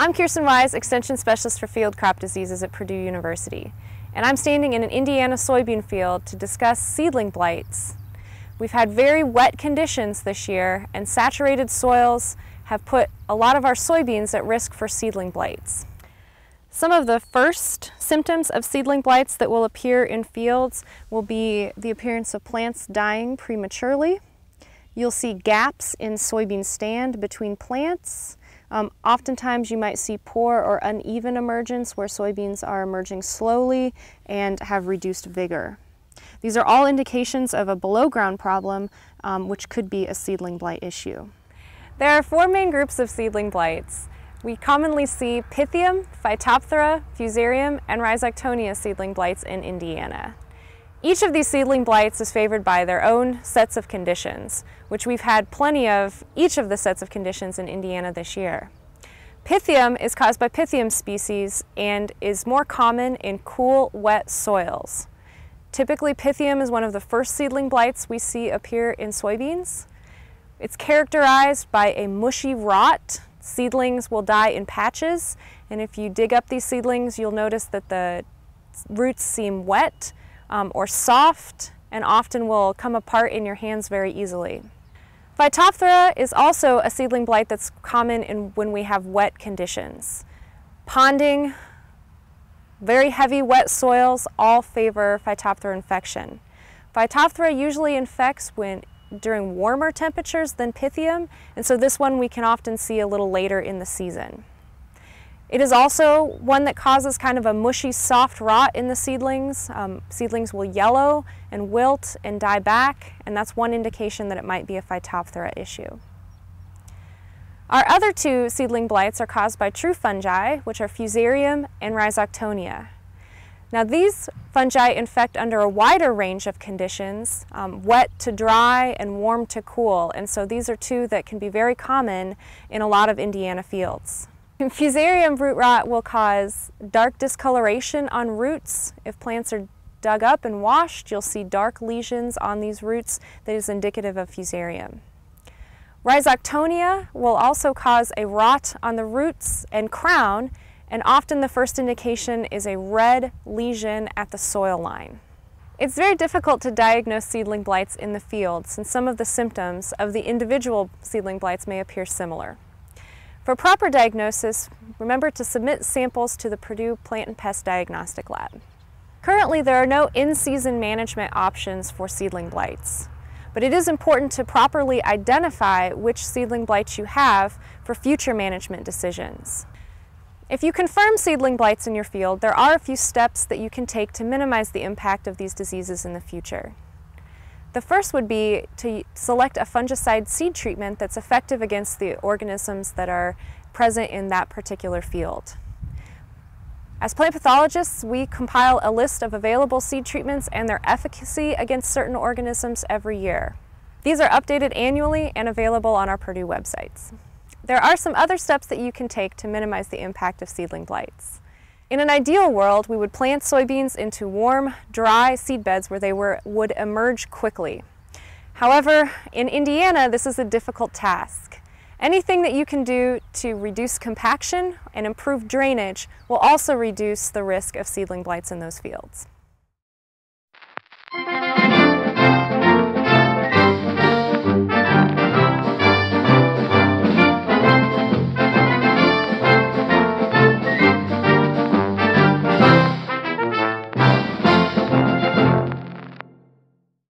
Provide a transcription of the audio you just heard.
I'm Kirsten Wise, Extension Specialist for Field Crop Diseases at Purdue University, and I'm standing in an Indiana soybean field to discuss seedling blights. We've had very wet conditions this year, and saturated soils have put a lot of our soybeans at risk for seedling blights. Some of the first symptoms of seedling blights that will appear in fields will be the appearance of plants dying prematurely. You'll see gaps in soybean stand between plants. Oftentimes you might see poor or uneven emergence where soybeans are emerging slowly and have reduced vigor. These are all indications of a below ground problem, which could be a seedling blight issue. There are four main groups of seedling blights. We commonly see Pythium, Phytophthora, Fusarium, and Rhizoctonia seedling blights in Indiana. Each of these seedling blights is favored by their own sets of conditions, which we've had plenty of each of the sets of conditions in Indiana this year. Pythium is caused by Pythium species and is more common in cool, wet soils. Typically, Pythium is one of the first seedling blights we see appear in soybeans. It's characterized by a mushy rot. Seedlings will die in patches, and if you dig up these seedlings, you'll notice that the roots seem wet or soft, and often will come apart in your hands very easily. Phytophthora is also a seedling blight that's common when we have wet conditions. Ponding, very heavy wet soils all favor Phytophthora infection. Phytophthora usually infects during warmer temperatures than Pythium, and so this one we can often see a little later in the season. It is also one that causes kind of a mushy, soft rot in the seedlings. Seedlings will yellow and wilt and die back, and that's one indication that it might be a Phytophthora issue. Our other two seedling blights are caused by true fungi, which are Fusarium and Rhizoctonia. Now these fungi infect under a wider range of conditions, wet to dry and warm to cool, and so these are two that can be very common in a lot of Indiana fields. Fusarium root rot will cause dark discoloration on roots. If plants are dug up and washed, you'll see dark lesions on these roots that is indicative of Fusarium. Rhizoctonia will also cause a rot on the roots and crown, and often the first indication is a red lesion at the soil line. It's very difficult to diagnose seedling blights in the field since some of the symptoms of the individual seedling blights may appear similar. For proper diagnosis, remember to submit samples to the Purdue Plant and Pest Diagnostic Lab. Currently, there are no in-season management options for seedling blights, but it is important to properly identify which seedling blights you have for future management decisions. If you confirm seedling blights in your field, there are a few steps that you can take to minimize the impact of these diseases in the future. The first would be to select a fungicide seed treatment that's effective against the organisms that are present in that particular field. As plant pathologists, we compile a list of available seed treatments and their efficacy against certain organisms every year. These are updated annually and available on our Purdue websites. There are some other steps that you can take to minimize the impact of seedling blights. In an ideal world, we would plant soybeans into warm, dry seed beds where they would emerge quickly. However, in Indiana, this is a difficult task. Anything that you can do to reduce compaction and improve drainage will also reduce the risk of seedling blights in those fields.